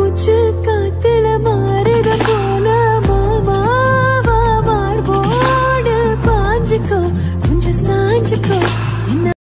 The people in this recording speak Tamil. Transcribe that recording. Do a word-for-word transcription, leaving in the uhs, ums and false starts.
மூச்சு காத்துல மாறுத போல மாமாவா மார்போடு பாஞ்சுக்கோ கொஞ்சம் சாஞ்சுக்கோ.